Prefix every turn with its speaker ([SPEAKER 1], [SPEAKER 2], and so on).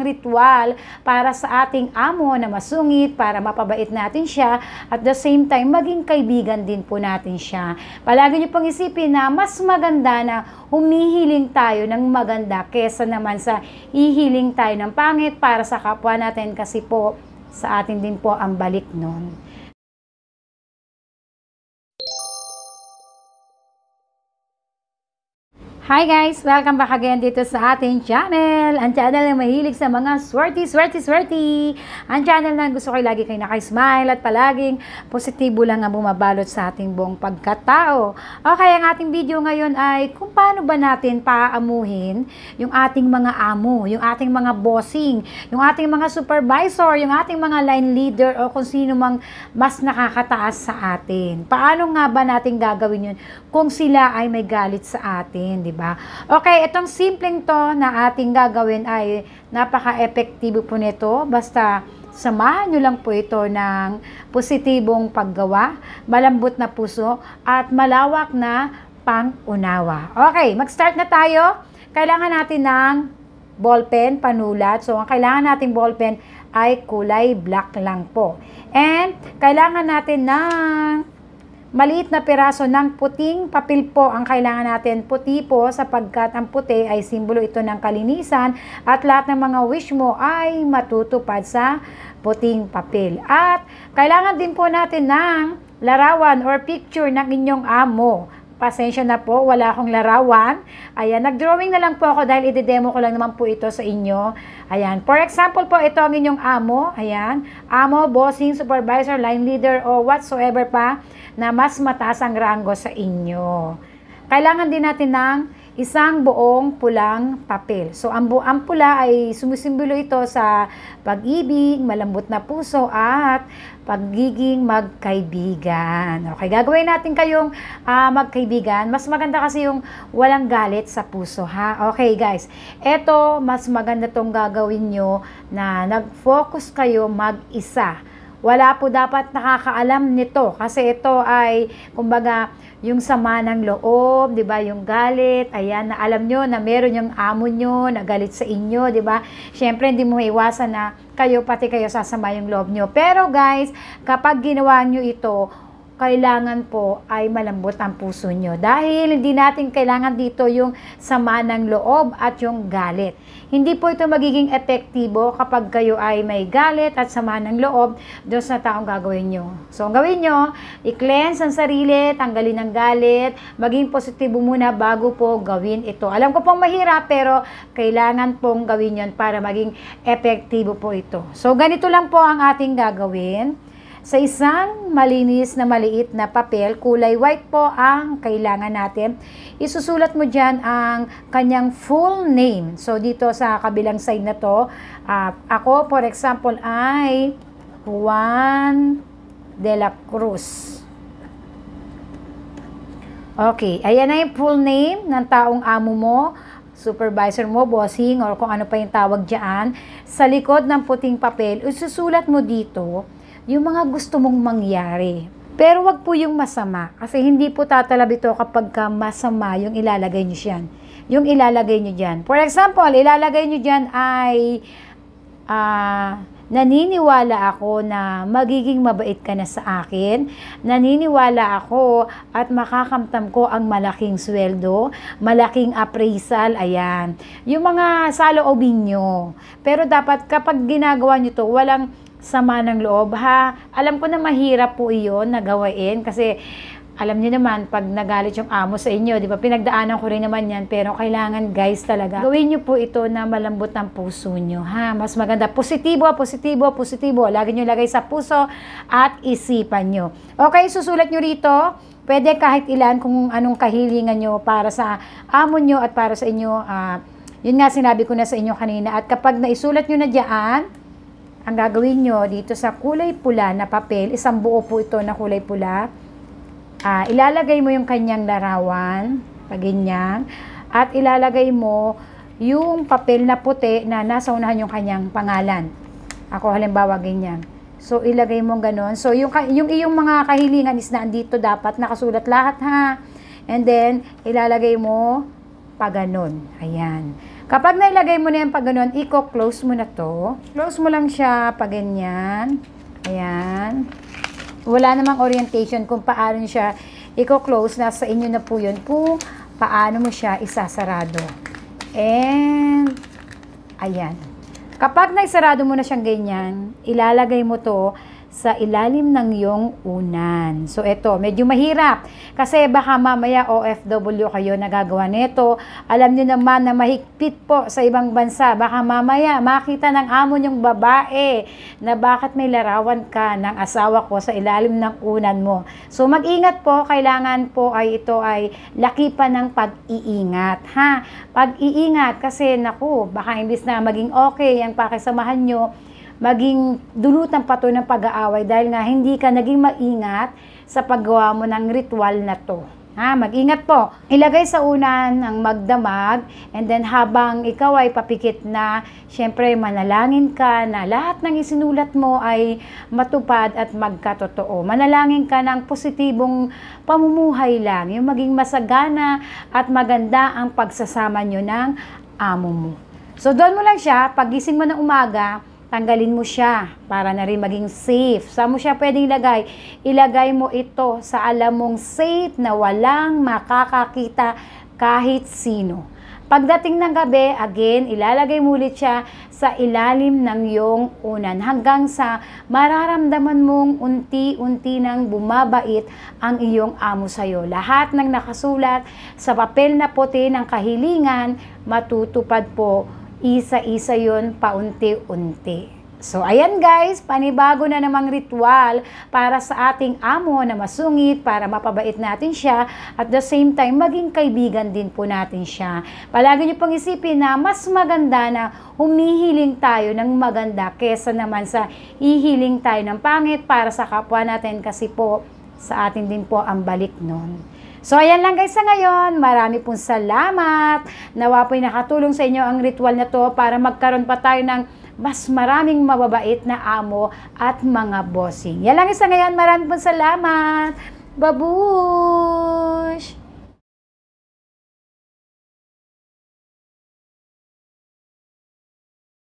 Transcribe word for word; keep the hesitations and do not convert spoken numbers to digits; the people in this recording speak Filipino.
[SPEAKER 1] ritual para sa ating amo na masungit, para mapabait natin siya, at the same time, maging kaibigan din po natin siya. Palagi niyo pong isipin na mas maganda na humihiling tayo ng maganda kesa naman sa hihiling tayo ng pangit para sa kapwa natin, kasi po sa atin din po ang balik nun. Hi guys! Welcome back again dito sa ating channel. Ang channel na mahilig sa mga swerte, swerte, swerte. Ang channel na gusto kayo lagi kayo naka-smile at palaging positibo lang ang bumabalot sa ating buong pagkatao. Okay, ang ating video ngayon ay kung paano ba natin paaamuhin yung ating mga amo, yung ating mga bossing, yung ating mga supervisor, yung ating mga line leader o kung sino mang mas nakakataas sa atin. Paano nga ba natin gagawin yun kung sila ay may galit sa atin, di ba? Okay, itong simpleng to na ating gagawin ay napaka-epektibo po nito. Basta samahan nyo lang po ito ng positibong paggawa, malambot na puso, at malawak na pang-unawa. Okay, mag-start na tayo. Kailangan natin ng ballpen, panulat. So, ang kailangan nating ballpen ay kulay black lang po. And, kailangan natin ng maliit na piraso ng puting papel po ang kailangan natin. Puti po sapagkat ang puti ay simbolo ito ng kalinisan at lahat ng mga wish mo ay matutupad sa puting papel. At kailangan din po natin ng larawan or picture ng inyong amo. Pasensya na po, wala akong larawan. Ayan, nag-drawing na lang po ako dahil i-demo ko lang naman po ito sa inyo. Ayan, for example po, ito ang inyong amo. Ayan, amo, bossing, supervisor, line leader, o whatsoever pa na mas mataas ang ranggo sa inyo. Kailangan din natin ng isang buong pulang papel. So, ang, ang pula ay sumisimbolo ito sa pag-ibig, malambot na puso, at pagiging magkaibigan. Okay, gagawin natin kayong uh, magkaibigan. Mas maganda kasi yung walang galit sa puso, ha? Okay, guys. Ito, mas maganda tong gagawin nyo na nag-focus kayo mag-isa. Wala po dapat nakakaalam nito kasi ito ay, kumbaga, yung sama ng loob, 'di ba? Yung galit, ayan, na alam nyo na meron yung amo nyo na galit sa inyo, 'di ba? Syempre hindi mo maiwasan na kayo pati kayo sasama yung loob nyo. Pero guys, kapag ginawa nyo ito, kailangan po ay malambot ang puso nyo. Dahil hindi natin kailangan dito yung sama ng loob at yung galit. Hindi po ito magiging epektibo kapag kayo ay may galit at sama ng loob doon sa taong gagawin nyo. So, ang gawin nyo, i-cleanse ang sarili, tanggalin ang galit, maging positibo muna bago po gawin ito. Alam ko pong mahirap, pero kailangan pong gawin yon para maging epektibo po ito. So, ganito lang po ang ating gagawin. Sa isang malinis na maliit na papel, kulay white po ang kailangan natin. Isusulat mo dyan ang kanyang full name. So, dito sa kabilang side na to, uh, ako, for example, ay Juan de la Cruz. Okay, ayan na yung full name ng taong amo mo, supervisor mo, bossing, or kung ano pa yung tawag dyan. Sa likod ng puting papel, isusulat mo dito yung mga gusto mong mangyari. Pero wag po yung masama. Kasi hindi po tatalab ito kapag ka masama yung ilalagay nyo dyan. Yung ilalagay nyo dyan. For example, ilalagay nyo dyan ay uh, naniniwala ako na magiging mabait ka na sa akin. Naniniwala ako at makakamtam ko ang malaking sweldo, malaking appraisal, ayan. Yung mga saloobin nyo. Pero dapat kapag ginagawa nyo to, walang sama ng loob, ha? Alam ko na mahirap po iyon na gawain kasi alam niyo naman pag nagalit yung amo sa inyo, di ba? Pinagdaanan ko rin naman yan, pero kailangan guys talaga gawin niyo po ito na malambot ang puso niyo, ha? Mas maganda positibo, positibo, positibo. Lagi niyo lagay sa puso at isipan niyo. Okay, susulat niyo rito. Pwede kahit ilan kung anong kahilingan niyo para sa amo niyo at para sa inyo. Uh, yun nga sinabi ko na sa inyo kanina. At kapag naisulat niyo na diyan, ang gagawin nyo dito sa kulay pula na papel, isang buo po ito na kulay pula, uh, ilalagay mo yung kanyang larawan, paganyan, at ilalagay mo yung papel na puti na nasa unahan yung kanyang pangalan. Ako halimbawa ganyan. So, ilagay mo ganon. So, yung, yung iyong mga kahilingan is na andito dapat nakasulat lahat, ha. And then, ilalagay mo pa ganon. Ayan. Kapag nailagay mo na yan pag ganun, i-close mo na to. Close mo lang siya pag ganyan. Ayan. Wala namang orientation kung paano siya i-close. Nasa inyo na po yun kung paano mo siya isasarado. And, ayan. Kapag naisarado mo na siyang ganyan, ilalagay mo to sa ilalim ng iyong unan. So, ito, medyo mahirap. Kasi baka mamaya O F W kayo nagagawa nito. Alam niyo naman na mahigpit po sa ibang bansa. Baka mamaya makita ng amo niyong babae na bakit may larawan ka ng asawa ko sa ilalim ng unan mo. So, mag-ingat po. Kailangan po ay ito ay laki pa ng pag-iingat. Ha? Pag-iingat kasi, naku, baka imbis na maging okay ang pakisamahan nyo, maging dulutan pa to ng pag-aaway dahil nga hindi ka naging maingat sa paggawa mo ng ritual na to. Ha, mag-ingat po. Ilagay sa unan ang magdamag and then habang ikaw ay papikit na, syempre manalangin ka na lahat ng isinulat mo ay matupad at magkatotoo. Manalangin ka ng positibong pamumuhay lang, yung maging masagana at maganda ang pagsasama nyo ng amo mo. So doon mo lang siya, pagising mo ng umaga, tanggalin mo siya para na rin maging safe. Saan mo siya pwedeng ilagay? Ilagay mo ito sa alam mong safe na walang makakakita kahit sino. Pagdating ng gabi, again, ilalagay mo ulit siya sa ilalim ng iyong unan hanggang sa mararamdaman mong unti-unti nang bumabait ang iyong amo sa'yo. Lahat ng nakasulat sa papel na puti ng kahilingan, matutupad po. Isa-isa yun, paunti-unti. So, ayan guys, panibago na namang ritual para sa ating amo na masungit, para mapabait natin siya, at the same time, maging kaibigan din po natin siya. Palagi niyo pong isipin na mas maganda na humihiling tayo ng maganda kesa naman sa hihiling tayo ng pangit para sa kapwa natin kasi po sa atin din po ang balik nun. So, ayan lang guys sa ngayon. Marami pong salamat. Nawa po'y nakatulong sa inyo ang ritual na to para magkaroon pa tayo ng mas maraming mababait na amo at mga bossing. Yan lang sa ngayon. Marami pong salamat. Babush!